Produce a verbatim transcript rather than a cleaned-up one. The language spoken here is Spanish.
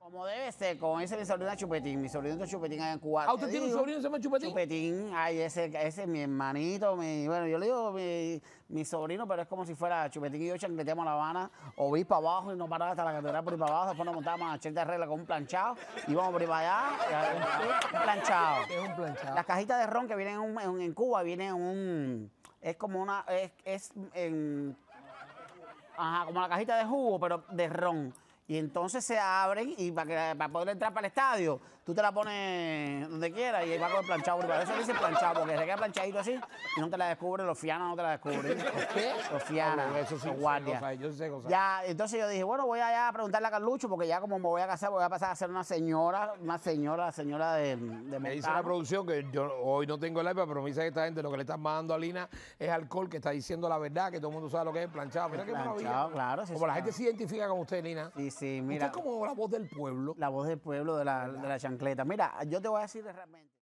Como debe ser, con ese mi sobrino Chupetín, mi sobrinito Chupetín allá en Cuba. ¿Ah, usted tiene un sobrino que se llama Chupetín? Chupetín, ay, ese, ese es mi hermanito, mi, bueno, yo le digo mi, mi sobrino, pero es como si fuera Chupetín y yo chancleteamos a La Habana, o vi para abajo y nos paraba hasta la catedral por ahí para abajo, después nos montábamos a Chente de Regla con un planchado, íbamos por ahí para allá, un planchado. ¿Qué es un planchado? Las cajitas de ron que vienen en, un, en, en Cuba, vienen en un, es como una, es, es en, ajá, como la cajita de jugo, pero de ron. Y entonces se abren y para, que, para poder entrar para el estadio, tú te la pones donde quieras y ahí va con el planchado. Por eso dice planchado, porque se queda planchadito así y no te la descubren, los fianas no te la descubren. ¿Los qué? Los fianas, eso sí, los guardias. Cosa, yo sé cosas. Ya, entonces yo dije, bueno, voy allá a preguntarle a Carlucho, porque ya como me voy a casar, voy a pasar a ser una señora, una señora, la señora de, de Me dice Montano. la producción que yo hoy no tengo el iPad, pero me dice que esta gente lo que le están mandando a Lina es alcohol, que está diciendo la verdad, que todo el mundo sabe lo que es planchado. Mira qué maravilla. Planchado, claro. Sí, Como la sí, gente se identifica con usted, Lina. Sí, sí, mira. Usted es como la voz del pueblo. La voz del pueblo de la, de la chancleta. Mira, yo te voy a decir realmente.